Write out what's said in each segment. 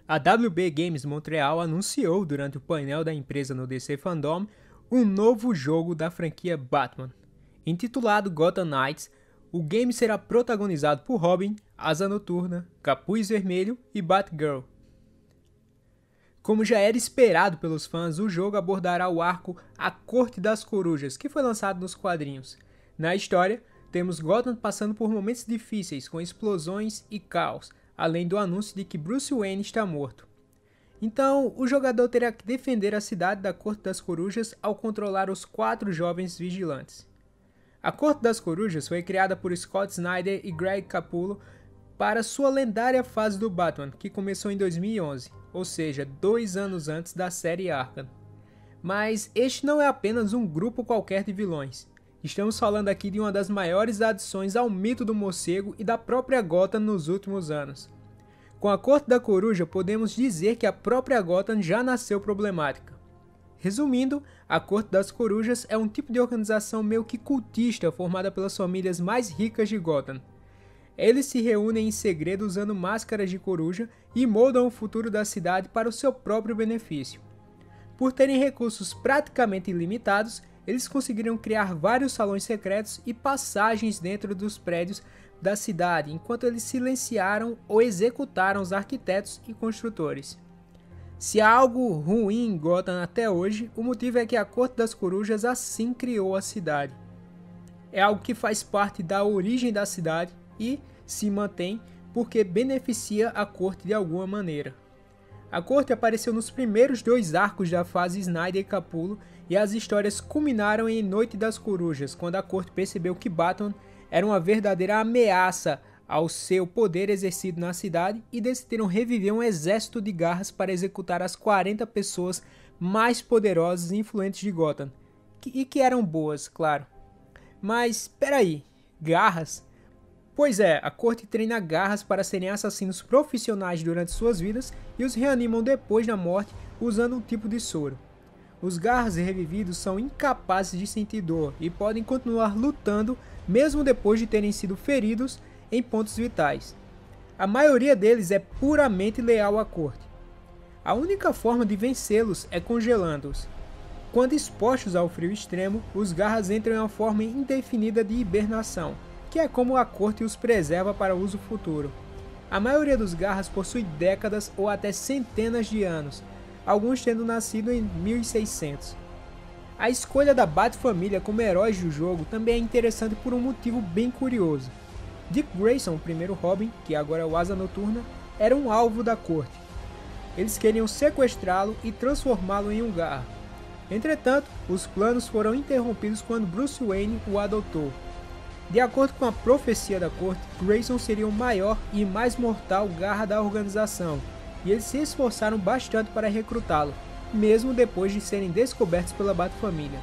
A WB Games Montreal anunciou durante o painel da empresa no DC Fandom um novo jogo da franquia Batman. Intitulado Gotham Knights, o game será protagonizado por Robin, Asa Noturna, Capuz Vermelho e Batgirl. Como já era esperado pelos fãs, o jogo abordará o arco A Corte das Corujas, que foi lançado nos quadrinhos. Na história, temos Gotham passando por momentos difíceis, com explosões e caos, além do anúncio de que Bruce Wayne está morto. Então, o jogador terá que defender a cidade da Corte das Corujas ao controlar os 4 jovens vigilantes. A Corte das Corujas foi criada por Scott Snyder e Greg Capullo para sua lendária fase do Batman, que começou em 2011, ou seja, 2 anos antes da série Arkham. Mas este não é apenas um grupo qualquer de vilões. Estamos falando aqui de uma das maiores adições ao mito do morcego e da própria Gotham nos últimos anos. Com a Corte da Coruja, podemos dizer que a própria Gotham já nasceu problemática. Resumindo, a Corte das Corujas é um tipo de organização meio que cultista formada pelas famílias mais ricas de Gotham. Eles se reúnem em segredo usando máscaras de coruja e moldam o futuro da cidade para o seu próprio benefício. Por terem recursos praticamente ilimitados, eles conseguiram criar vários salões secretos e passagens dentro dos prédios da cidade, enquanto eles silenciaram ou executaram os arquitetos e construtores. Se há algo ruim em Gotham até hoje, o motivo é que a Corte das Corujas assim criou a cidade. É algo que faz parte da origem da cidade e se mantém porque beneficia a Corte de alguma maneira. A Corte apareceu nos primeiros 2 arcos da fase Snyder e Capullo, e as histórias culminaram em Noite das Corujas, quando a Corte percebeu que Batman era uma verdadeira ameaça ao seu poder exercido na cidade e decidiram reviver um exército de garras para executar as 40 pessoas mais poderosas e influentes de Gotham, e que eram boas, claro. Mas, peraí, garras? Pois é, a Corte treina garras para serem assassinos profissionais durante suas vidas e os reanimam depois da morte usando um tipo de soro. Os garras revividos são incapazes de sentir dor e podem continuar lutando mesmo depois de terem sido feridos em pontos vitais. A maioria deles é puramente leal à Corte. A única forma de vencê-los é congelando-os. Quando expostos ao frio extremo, os garras entram em uma forma indefinida de hibernação, que é como a Corte os preserva para uso futuro. A maioria dos garras possui décadas ou até centenas de anos, alguns tendo nascido em 1600. A escolha da Bat-família como heróis do jogo também é interessante por um motivo bem curioso. Dick Grayson, o primeiro Robin, que agora é o Asa Noturna, era um alvo da Corte. Eles queriam sequestrá-lo e transformá-lo em um garra. Entretanto, os planos foram interrompidos quando Bruce Wayne o adotou. De acordo com a profecia da Corte, Grayson seria o maior e mais mortal garra da organização, e eles se esforçaram bastante para recrutá-lo, mesmo depois de serem descobertos pela Bat-família.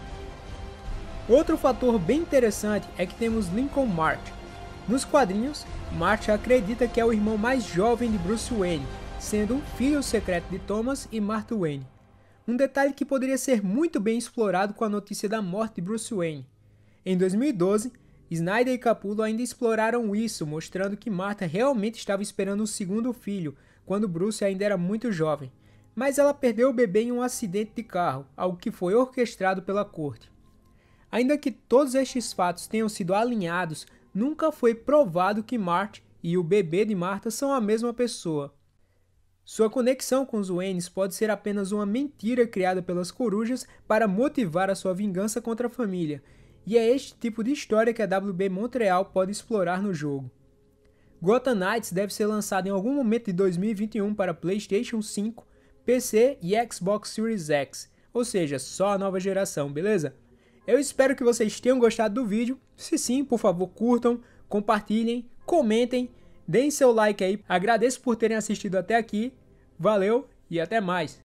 Outro fator bem interessante é que temos Lincoln March. Nos quadrinhos, March acredita que é o irmão mais jovem de Bruce Wayne, sendo um filho secreto de Thomas e Martha Wayne. Um detalhe que poderia ser muito bem explorado com a notícia da morte de Bruce Wayne. Em 2012, Snyder e Capullo ainda exploraram isso, mostrando que Martha realmente estava esperando um segundo filho, quando Bruce ainda era muito jovem, mas ela perdeu o bebê em um acidente de carro, algo que foi orquestrado pela Corte. Ainda que todos estes fatos tenham sido alinhados, nunca foi provado que March e o bebê de Martha são a mesma pessoa. Sua conexão com os Waynes pode ser apenas uma mentira criada pelas corujas para motivar a sua vingança contra a família, e é este tipo de história que a WB Montreal pode explorar no jogo. Gotham Knights deve ser lançado em algum momento de 2021 para PlayStation 5, PC e Xbox Series X, ou seja, só a nova geração, beleza? Eu espero que vocês tenham gostado do vídeo. Se sim, por favor, curtam, compartilhem, comentem, deem seu like aí. Agradeço por terem assistido até aqui. Valeu e até mais!